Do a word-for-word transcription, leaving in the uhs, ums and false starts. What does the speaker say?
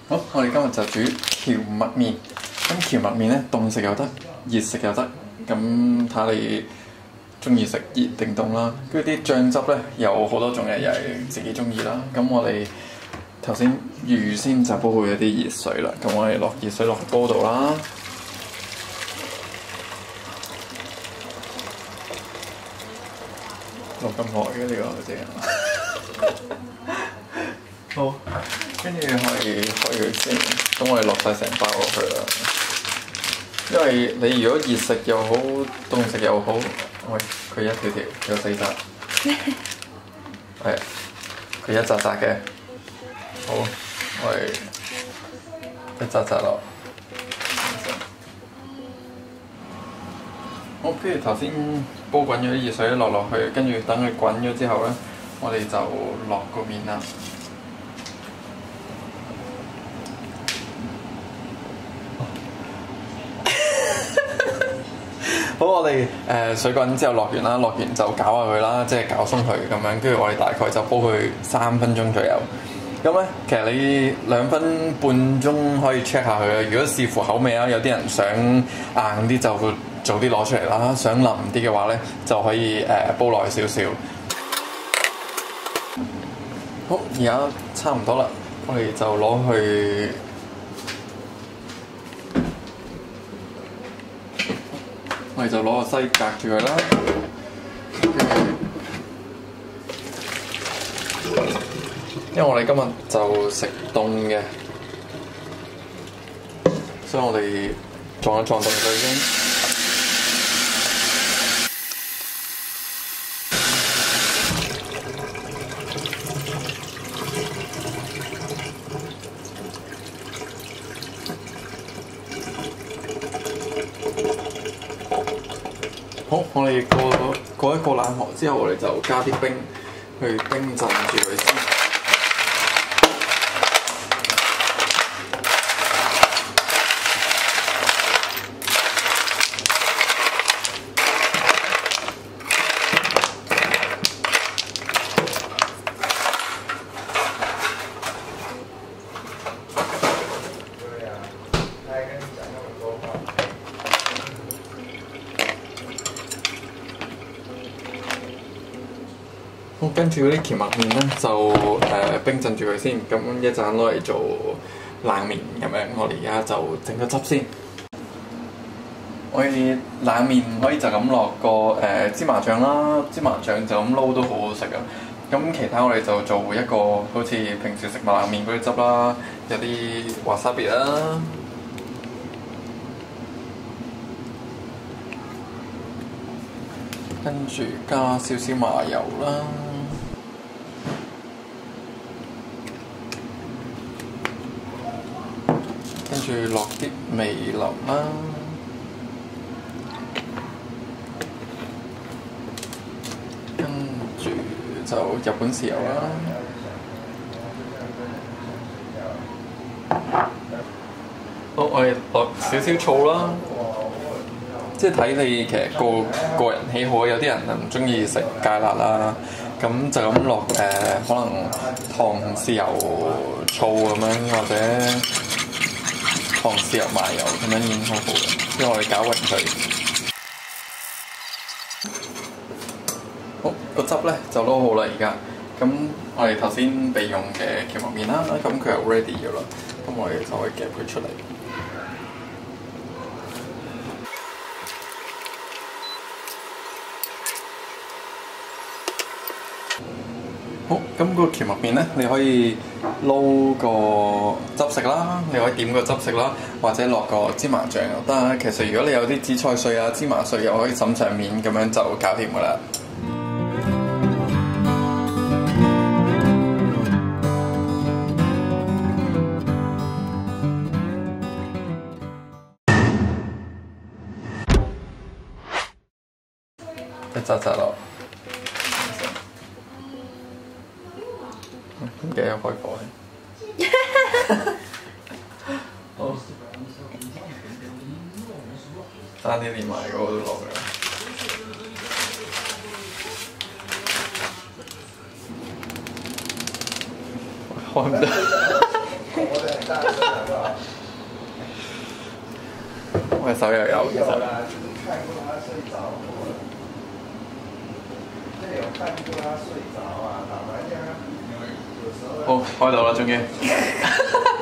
好，我哋今日就煮蕎麥麵。咁蕎麥麵咧，凍食又得，熱食又得。咁睇下你中意食熱定凍啦。跟住啲醬汁咧有好多種嘅，又係自己中意啦。咁我哋頭先預先就煲好一啲熱水啦。咁我哋落熱水落煲度啦。落咁耐嘅呢個正。好，跟住可以開佢先，咁我哋落晒成包落去啦。因為你如果熱食又好，凍食又好，喂，佢一條條有四紮，係佢一紮紮嘅。好，我哋一紮紮落。好，跟住頭先煲滾咗啲熱水落落去，跟住等佢滾咗之後咧，我哋就落個麵啦。好，我哋誒、呃、水滾之後落完啦，落完就攪下佢啦，即係攪鬆佢咁樣。跟住我哋大概就煲佢三分鐘左右。咁咧，其實你兩分半鐘可以 check 下佢啦。如果視乎口味啊，有啲人想硬啲就會早啲攞出嚟啦，想腍啲嘅話咧就可以誒、呃、煲耐少少。好，而家差唔多啦，我哋就攞去。我哋就攞個西隔住佢啦，因為我哋今日就食凍嘅，所以我哋撞一撞凍佢先。好，我哋過過一個冷河之後，我哋就加啲冰去冰鎮住佢先。好，跟住嗰啲蕎麥麵咧就誒、呃、冰鎮住佢先，咁一陣攞嚟做冷麵咁樣。我哋而家就整個汁先。我哋冷麵可以就咁落個誒、呃、芝麻醬啦，芝麻醬就咁撈都好好食啊。咁其他我哋就做一個好似平時食麥冷麵嗰啲汁啦，有啲華沙別啦。跟住加少少麻油啦，跟住落啲味淋啦，跟住就日本豉油啦，好，我哋落少少醋啦。即係睇你其實個個人喜好，有啲人唔中意食芥辣啦，咁就咁落誒可能糖豉油醋咁樣，或者糖豉油麻油咁樣已經好好嘅，因為我哋攪勻佢。好，個汁咧就撈好啦，而家咁我哋頭先備用嘅蕎麥麵啦，咁佢又 ready 咗啦，咁我哋就可以夾佢出嚟。好，咁、那個蕎麥麵咧，你可以撈個汁食啦，你可以點個汁食啦，或者落個芝麻醬又得。其實如果你有啲紫菜碎啊、芝麻碎又可以浸上面，咁樣就搞掂噶啦。一紮紮落。點解有開火咧？好，爭啲連埋嗰個都落嘅。開唔到。 我手又有其實。好，開到啦，終於。